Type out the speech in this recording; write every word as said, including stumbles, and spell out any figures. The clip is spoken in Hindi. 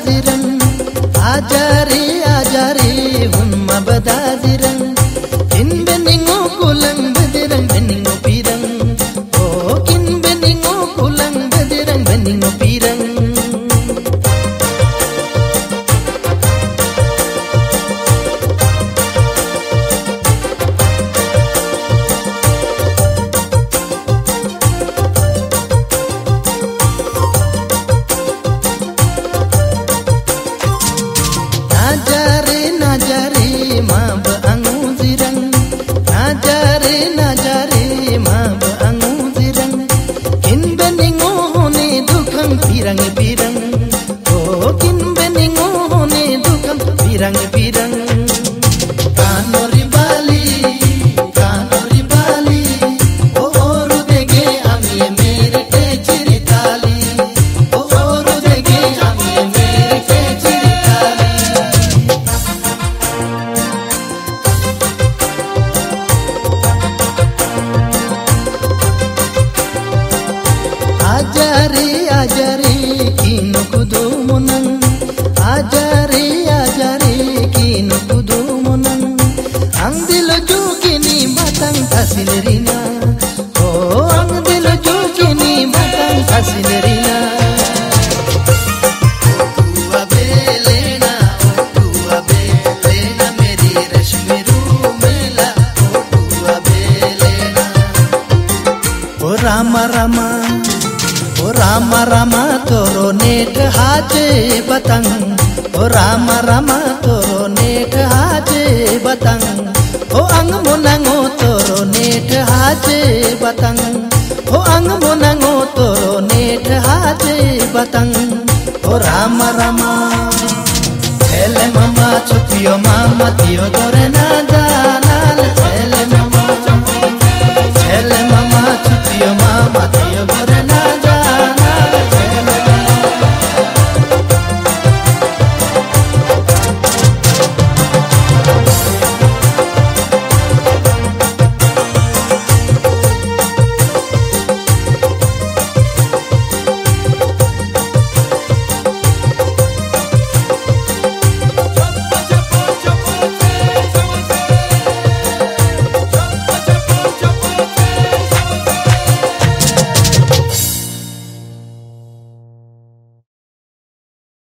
badaziran ajari ajari humma badaziran kin beningo kulang bedirang beningo pirang oh kin beningo kulang bedirang beningo pirang najari najari ma baangu zirang najari najari ma baangu zirang kin beningo hone dukhang pirang pirang oh kin beningo hone dukhang pirang pirang kanori bali kanori bali oh oru dege ami mere te chiritali oh oru dege ami mere te chiritali ajari ajari kinu kudu munang ajari ajari kinu kudu munang ang dilo jukini batang tasilerina oh ang dilo jukini batang tasilerina tua belena tua belena meri rashmi rumela tua belena oh rama rama ओ रामा रामा तोरो नेट हाजे बतंग ओ रामा रामा तोरो नेट हाजे बतंग ओ अंग मुनंगो तोरो नेट हाजे बतंग ओ अंग मुनंगो तोरो नेट हाजे बतंग ओ रामा रामा एले मामा छुपियो मामा तियो तोरे ना